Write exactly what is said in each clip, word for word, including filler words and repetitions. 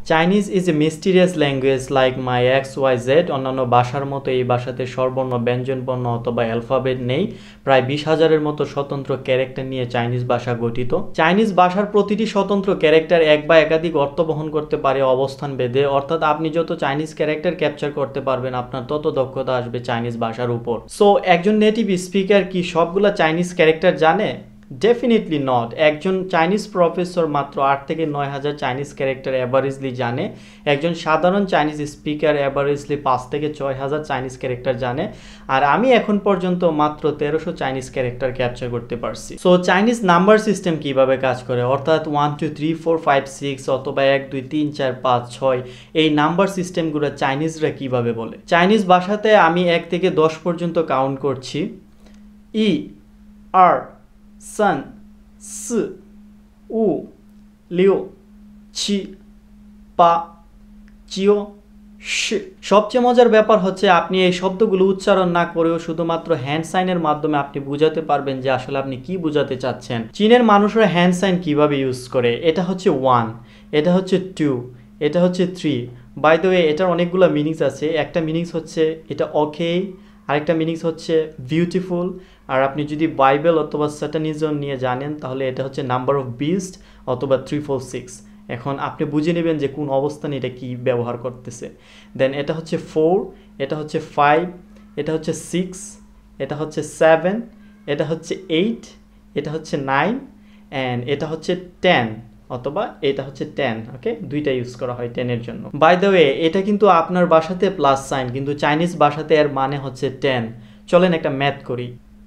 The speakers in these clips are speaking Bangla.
Chinese is a mysterious language like my X Y Z. অন্যান্য ভাষার মতো এই ভাষাতে স্বরবর্ণ, ব্যঞ্জনবর্ণ অথবা অ্যালফাবেট নেই। প্রায় বিশ হাজারের মতো স্বতন্ত্র ক্যারেক্টার নিয়ে চাইনিজ ভাষা গঠিত। চাইনিজ ভাষার প্রতিটি স্বতন্ত্র ক্যারেক্টার এক বা একাধিক অর্থ বহন করতে পারে অবস্থান ভেদে, অর্থাৎ আপনি যত চাইনিজ ক্যারেক্টার ক্যাপচার করতে পারবেন আপনার তত দক্ষতা আসবে চাইনিজ ভাষার উপর। সো একজন নেটিভ স্পিকার কি সবগুলা চাইনিজ ক্যারেক্টার জানে? Definitely not. একজন চাইনিজ প্রফেসর মাত্র আট থেকে নয় হাজার চাইনিজ ক্যারেক্টার অ্যাভারেজলি জানে। একজন সাধারণ চাইনিজ স্পিকার অ্যাভারেজলি পাঁচ থেকে ছয় হাজার চাইনিজ ক্যারেক্টার জানে। আর আমি এখন পর্যন্ত মাত্র তেরোশো চাইনিজ ক্যারেক্টার ক্যাপচার করতে পারছি। সো চাইনিজ নাম্বার সিস্টেম কিভাবে কাজ করে, অর্থাৎ one two three four five six অথবা এক দুই তিন চার পাঁচ ছয়, এই নাম্বার সিস্টেমগুলো চাইনিজরা কিভাবে বলে। চাইনিজ ভাষাতে আমি এক থেকে দশ পর্যন্ত কাউন্ট করছি। ই আর সান সি উ লিউ ছি পা চিও শি। সবচেয়ে মজার ব্যাপার হচ্ছে আপনি এই শব্দগুলো উচ্চারণ না করেও শুধুমাত্র হ্যান্ড সাইনের মাধ্যমে আপনি বুঝাতে পারবেন যে আসলে আপনি কি বোঝাতে চাচ্ছেন। চীনের মানুষরা হ্যান্ড সাইন কিভাবে ইউজ করে, এটা হচ্ছে ওয়ান, এটা হচ্ছে টু, এটা হচ্ছে থ্রি। বাই দ্য ওয়ে এটার অনেকগুলো মিনিংস আছে। একটা মিনিংস হচ্ছে এটা ওকে, আরেকটা মিনিংস হচ্ছে বিউটিফুল। আর আপনি যদি বাইবেল অথবা স্যাটানিজম নিয়ে জানেন তাহলে এটা হচ্ছে নাম্বার অফ বিস্ট অথবা থ্রি ফোর সিক্স। এখন আপনি বুঝে নেবেন যে কোন অবস্থানে এটা কি ব্যবহার করতেছে। দেন এটা হচ্ছে ফোর, এটা হচ্ছে ফাইভ, এটা হচ্ছে সিক্স, এটা হচ্ছে সেভেন, এটা হচ্ছে এইট, এটা হচ্ছে নাইন অ্যান্ড এটা হচ্ছে টেন অথবা এটা হচ্ছে টেন। ওকে, দুইটা ইউজ করা হয় টেনের জন্য। বাই দ্য ওয়ে এটা কিন্তু আপনার ভাষাতে প্লাস সাইন, কিন্তু চাইনিজ ভাষাতে এর মানে হচ্ছে টেন। চলেন একটা ম্যাথ করি।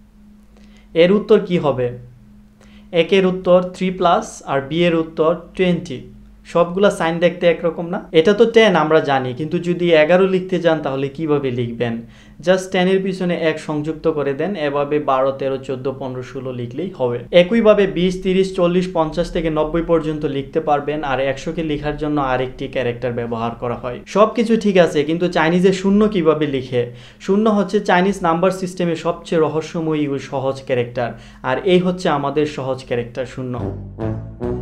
এর উত্তর কি হবে? একের উত্তর থ্রি প্লাস আর বি এর উত্তর টোয়েন্টি। সবগুলা সাইন দেখতে একরকম না? এটা তো টেন আমরা জানি, কিন্তু যদি এগারো লিখতে যান তাহলে কিভাবে লিখবেন? জাস্ট টেনের পিছনে এক সংযুক্ত করে দেন, এভাবে বারো তেরো চোদ্দো পনেরো ষোলো লিখলেই হবে। একইভাবে বিশ তিরিশ চল্লিশ পঞ্চাশ থেকে নব্বই পর্যন্ত লিখতে পারবেন। আর একশোকে লেখার জন্য আরেকটি ক্যারেক্টার ব্যবহার করা হয়। সব কিছু ঠিক আছে, কিন্তু চাইনিজে শূন্য কিভাবে লিখে? শূন্য হচ্ছে চাইনিজ নাম্বার সিস্টেমে সবচেয়ে রহস্যময়ী ও সহজ ক্যারেক্টার, আর এই হচ্ছে আমাদের সহজ ক্যারেক্টার শূন্য।